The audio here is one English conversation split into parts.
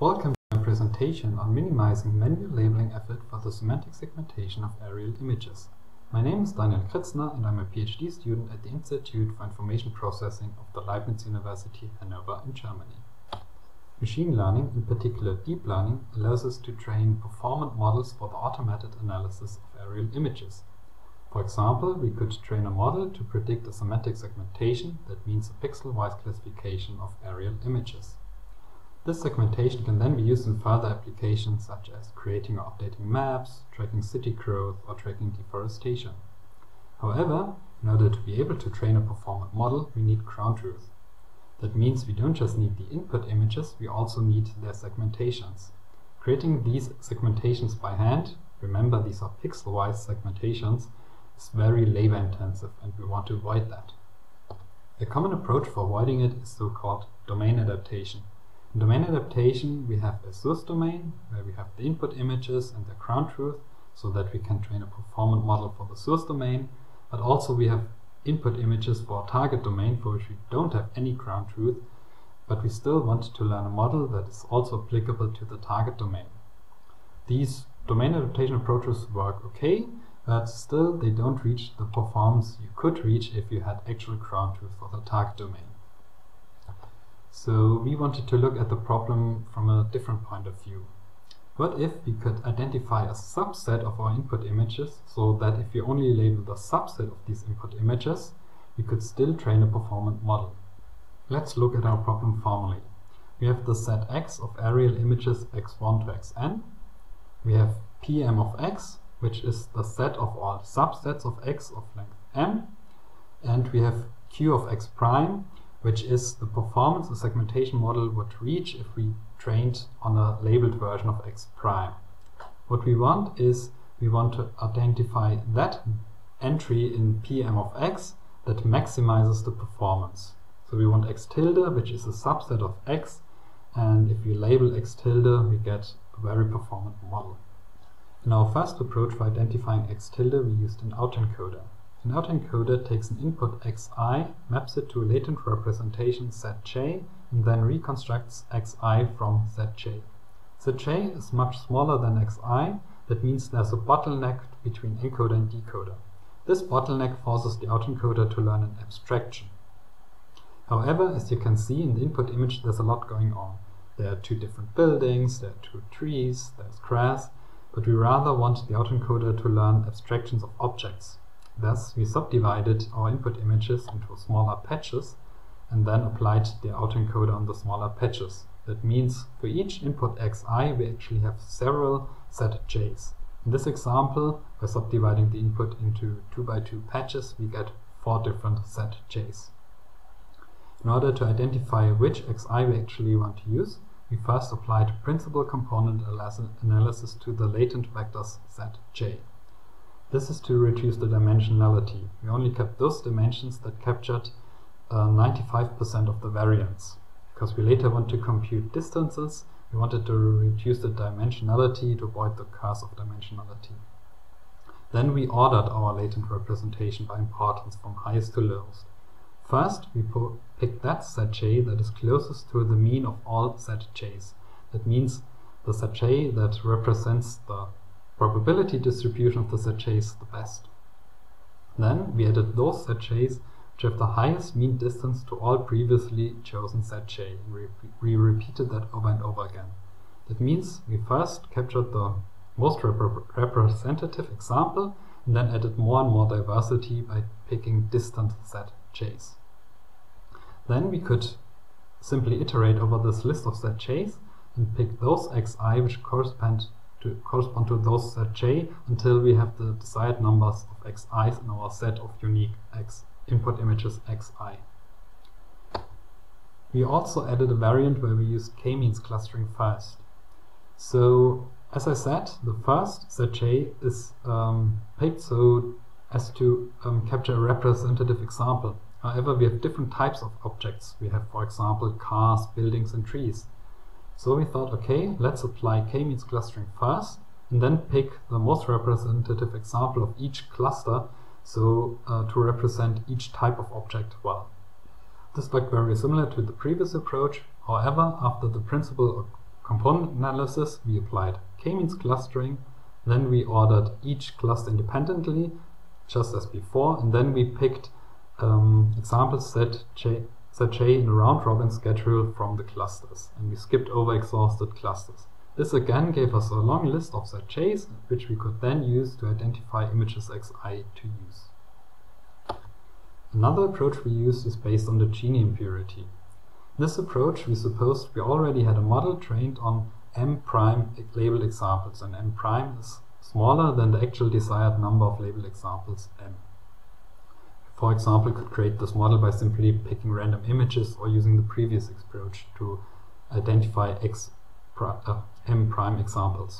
Welcome to my presentation on minimizing manual labeling effort for the semantic segmentation of aerial images. My name is Daniel Kritzner and I'm a PhD student at the Institute for Information Processing of the Leibniz University Hanover in Germany. Machine learning, in particular deep learning, allows us to train performant models for the automated analysis of aerial images. For example, we could train a model to predict a semantic segmentation, that means a pixel-wise classification of aerial images. This segmentation can then be used in further applications such as creating or updating maps, tracking city growth, or tracking deforestation. However, in order to be able to train a performant model, we need ground truth. That means we don't just need the input images, we also need their segmentations. Creating these segmentations by hand, remember these are pixel-wise segmentations, is very labor intensive and we want to avoid that. A common approach for avoiding it is so-called domain adaptation. In domain adaptation, we have a source domain where we have the input images and their ground truth so that we can train a performant model for the source domain, but also we have input images for a target domain for which we don't have any ground truth, but we still want to learn a model that is also applicable to the target domain. These domain adaptation approaches work okay, but still they don't reach the performance you could reach if you had actual ground truth for the target domain. So we wanted to look at the problem from a different point of view. What if we could identify a subset of our input images so that if we only label the subset of these input images, we could still train a performant model? Let's look at our problem formally. We have the set X of aerial images x1 to xn. We have Pm of x, which is the set of all subsets of x of length m. And we have Q of x prime, which is the performance a segmentation model would reach if we trained on a labeled version of x prime. What we want is, we want to identify that entry in Pm of x that maximizes the performance. So we want x tilde, which is a subset of x, and if we label x tilde, we get a very performant model. In our first approach for identifying x tilde, we used an autoencoder. An autoencoder takes an input xi, maps it to a latent representation zj, and then reconstructs xi from zj. Zj is much smaller than xi, that means there's a bottleneck between encoder and decoder. This bottleneck forces the autoencoder to learn an abstraction. However, as you can see in the input image, there's a lot going on. There are two different buildings, there are two trees, there's grass, but we rather want the autoencoder to learn abstractions of objects. Thus, we subdivided our input images into smaller patches and then applied the autoencoder on the smaller patches. That means for each input xi, we actually have several zj's. In this example, by subdividing the input into 2x2 patches, we get 4 different zj's. In order to identify which xi we actually want to use, we first applied principal component analysis to the latent vectors zj. This is to reduce the dimensionality. We only kept those dimensions that captured 95% of the variance. Because we later want to compute distances, we wanted to reduce the dimensionality to avoid the curse of dimensionality. Then we ordered our latent representation by importance from highest to lowest. First, we picked that zj that is closest to the mean of all zj's. That means the zj that represents the probability distribution of the zj's the best. Then we added those zj's which have the highest mean distance to all previously chosen zj, and we repeated that over and over again. That means we first captured the most representative example and then added more and more diversity by picking distant zj's. Then we could simply iterate over this list of zj's and pick those xi which correspond to those zj until we have the desired numbers of xi's in our set of unique input images xi. We also added a variant where we used k-means clustering first. So, as I said, the first zj is picked so as to capture a representative example. However, we have different types of objects. We have, for example, cars, buildings, and trees. So we thought, okay, let's apply k-means clustering first, and then pick the most representative example of each cluster, so to represent each type of object well. This worked very similar to the previous approach. However, after the principal component analysis, we applied k-means clustering, then we ordered each cluster independently, just as before, and then we picked examples set j in a round-robin schedule from the clusters, and we skipped over exhausted clusters. This again gave us a long list of ZJs, which we could then use to identify images xi to use. Another approach we used is based on the Gini impurity. In this approach, we supposed we already had a model trained on m prime labeled examples, and m prime is smaller than the actual desired number of labeled examples m. For example, could create this model by simply picking random images or using the previous approach to identify m prime examples.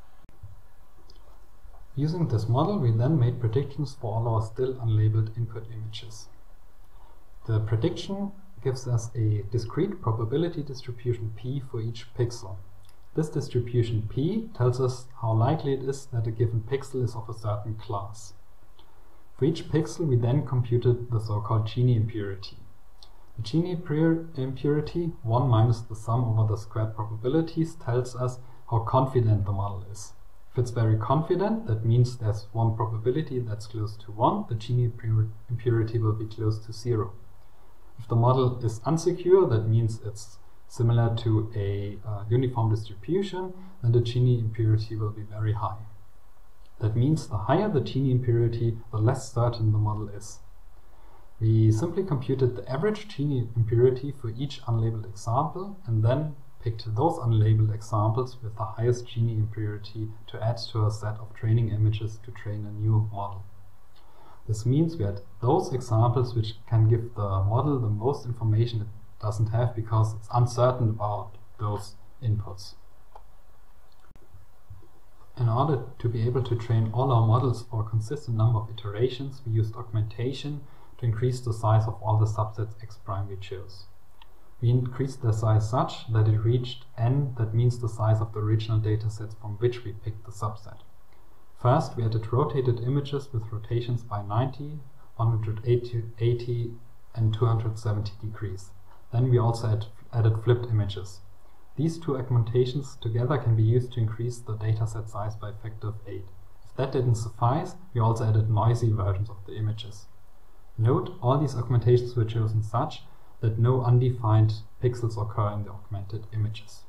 Using this model, we then made predictions for all our still unlabeled input images. The prediction gives us a discrete probability distribution p for each pixel. This distribution p tells us how likely it is that a given pixel is of a certain class. For each pixel, we then computed the so-called Gini impurity. The Gini impurity, 1 minus the sum over the squared probabilities, tells us how confident the model is. If it's very confident, that means there's one probability that's close to 1, the Gini impurity will be close to 0. If the model is unsecure, that means it's similar to a uniform distribution, then the Gini impurity will be very high. That means the higher the Gini impurity, the less certain the model is. We simply computed the average Gini impurity for each unlabeled example and then picked those unlabeled examples with the highest Gini impurity to add to a set of training images to train a new model. This means we had those examples which can give the model the most information it doesn't have because it's uncertain about those inputs. In order to be able to train all our models for a consistent number of iterations, we used augmentation to increase the size of all the subsets x prime we chose. We increased their size such that it reached n, that means the size of the original datasets from which we picked the subset. First, we added rotated images with rotations by 90, 180, and 270 degrees. Then we also added flipped images. These two augmentations together can be used to increase the dataset size by a factor of 8. If that didn't suffice, we also added noisy versions of the images. Note, all these augmentations were chosen such that no undefined pixels occur in the augmented images.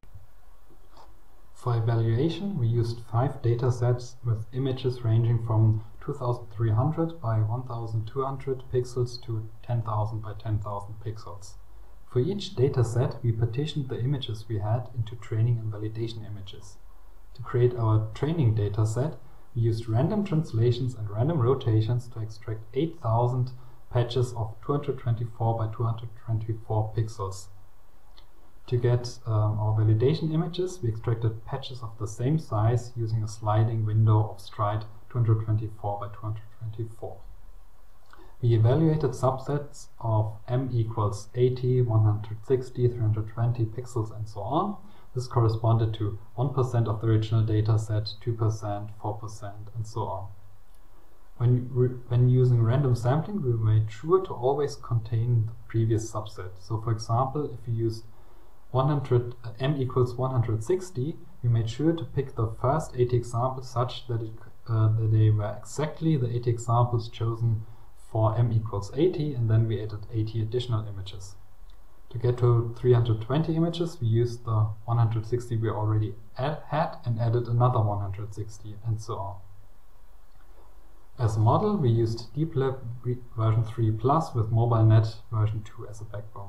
For evaluation, we used 5 datasets with images ranging from 2300 by 1200 pixels to 10,000 by 10,000 pixels. For each dataset, we partitioned the images we had into training and validation images. To create our training dataset, we used random translations and random rotations to extract 8,000 patches of 224 by 224 pixels. To get our validation images, we extracted patches of the same size using a sliding window of stride 224 by 224. We evaluated subsets of m equals 80, 160, 320 pixels and so on. This corresponded to 1% of the original dataset, 2%, 4%, and so on. When using random sampling, we made sure to always contain the previous subset. So for example, if we used m equals 160, we made sure to pick the first 80 examples such that they were exactly the 80 examples chosen for m equals 80, and then we added 80 additional images. To get to 320 images, we used the 160 we already had and added another 160, and so on. As a model, we used DeepLab version 3 Plus with MobileNet version 2 as a backbone.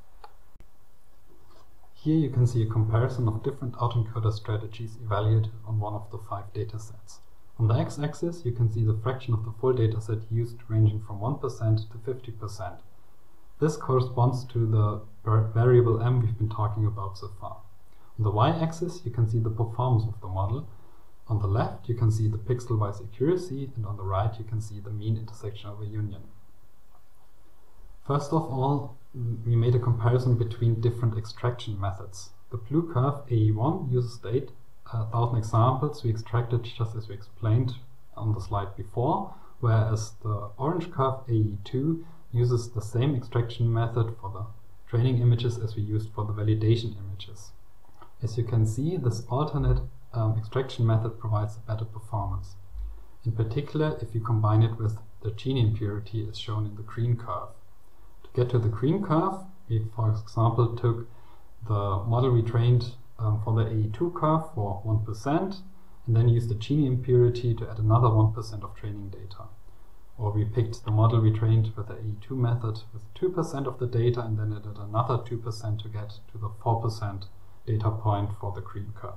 Here you can see a comparison of different autoencoder strategies evaluated on one of the 5 datasets. On the x-axis, you can see the fraction of the full dataset used ranging from 1% to 50%. This corresponds to the variable m we've been talking about so far. On the y-axis, you can see the performance of the model. On the left, you can see the pixel-wise accuracy, and on the right, you can see the mean intersection over union. First of all, we made a comparison between different extraction methods. The blue curve AE1 uses the 8,000 examples we extracted just as we explained on the slide before, whereas the orange curve AE2 uses the same extraction method for the training images as we used for the validation images. As you can see, this alternate extraction method provides a better performance. In particular, if you combine it with the Gini impurity as shown in the green curve. To get to the green curve, we, for example, took the model we trained for the AE2 curve for 1%, and then used the Gini impurity to add another 1% of training data. Or we picked the model we trained with the AE2 method with 2% of the data, and then added another 2% to get to the 4% data point for the green curve.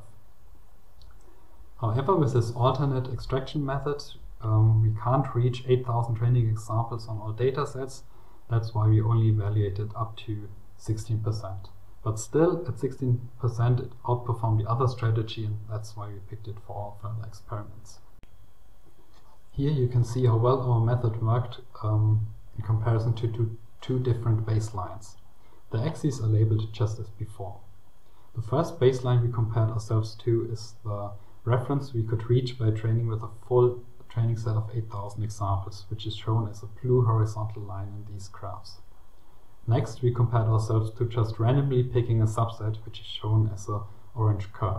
However, with this alternate extraction method, we can't reach 8,000 training examples on all datasets. That's why we only evaluated up to 16%. But still, at 16%, it outperformed the other strategy, and that's why we picked it for all further experiments. Here you can see how well our method worked in comparison to two different baselines. The axes are labeled just as before. The first baseline we compared ourselves to is the reference we could reach by training with a full training set of 8,000 examples, which is shown as a blue horizontal line in these graphs. Next, we compared ourselves to just randomly picking a subset, which is shown as an orange curve.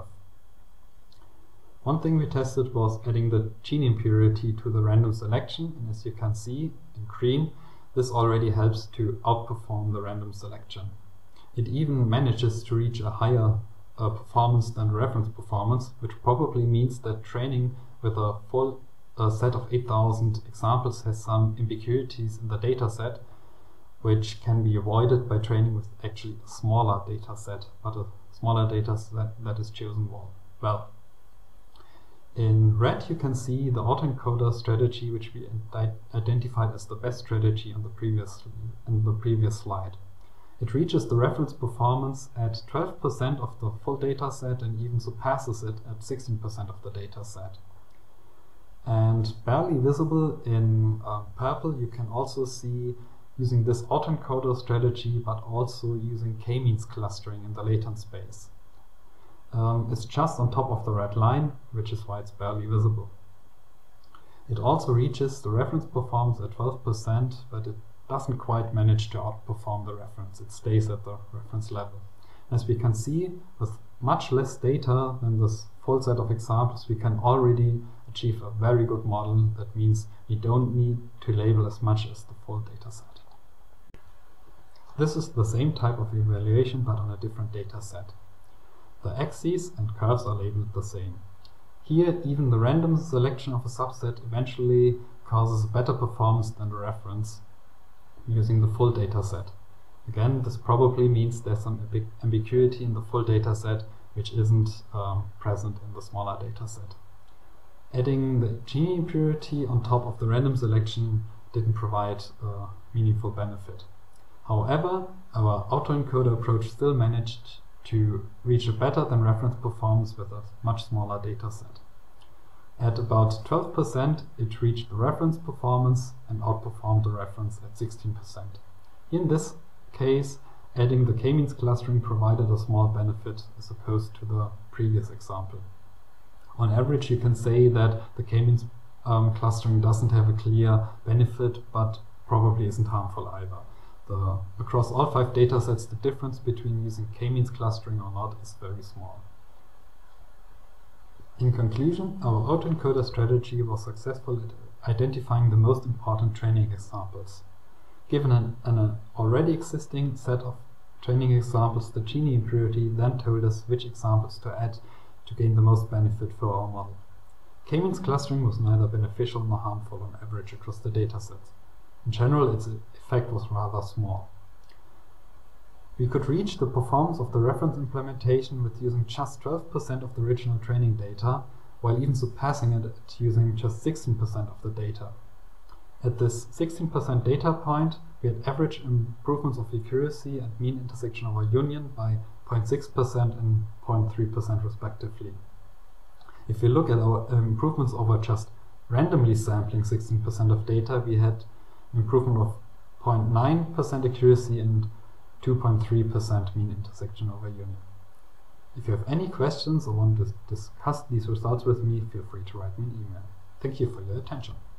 One thing we tested was adding the Gini impurity to the random selection, and as you can see in green, this already helps to outperform the random selection. It even manages to reach a higher performance than reference performance, which probably means that training with a full set of 8,000 examples has some ambiguities in the dataset, which can be avoided by training with actually a smaller dataset, but a smaller dataset that is chosen well. In red, you can see the autoencoder strategy, which we identified as the best strategy in the previous slide. It reaches the reference performance at 12% of the full dataset and even surpasses it at 16% of the dataset. And barely visible in purple, you can also see using this autoencoder strategy, but also using k-means clustering in the latent space. It's just on top of the red line, which is why it's barely visible. It also reaches the reference performance at 12%, but it doesn't quite manage to outperform the reference. It stays at the reference level. As we can see, with much less data than this full set of examples, we can already achieve a very good model. That means we don't need to label as much as the full dataset. This is the same type of evaluation, but on a different dataset. The axes and curves are labeled the same. Here, even the random selection of a subset eventually causes a better performance than the reference using the full dataset. Again, this probably means there's some ambiguity in the full dataset, which isn't present in the smaller dataset. Adding the Gini impurity on top of the random selection didn't provide a meaningful benefit. However, our autoencoder approach still managed to reach a better than reference performance with a much smaller dataset. At about 12%, it reached the reference performance and outperformed the reference at 16%. In this case, adding the k-means clustering provided a small benefit as opposed to the previous example. On average, you can say that the k-means clustering doesn't have a clear benefit, but probably isn't harmful either. Across all 5 datasets, the difference between using k-means clustering or not is very small. In conclusion, our autoencoder strategy was successful at identifying the most important training examples. Given an already existing set of training examples, the Gini impurity then told us which examples to add to gain the most benefit for our model. K-means clustering was neither beneficial nor harmful on average across the datasets. In general, its effect was rather small. We could reach the performance of the reference implementation with using just 12% of the original training data, while even surpassing it at using just 16% of the data. At this 16% data point, we had average improvements of accuracy and mean intersection over union by 0.6% and 0.3% respectively. If we look at our improvements over just randomly sampling 16% of data, we had an improvement of 0.9% accuracy and 2.3% mean intersection over union. If you have any questions or want to discuss these results with me, feel free to write me an email. Thank you for your attention.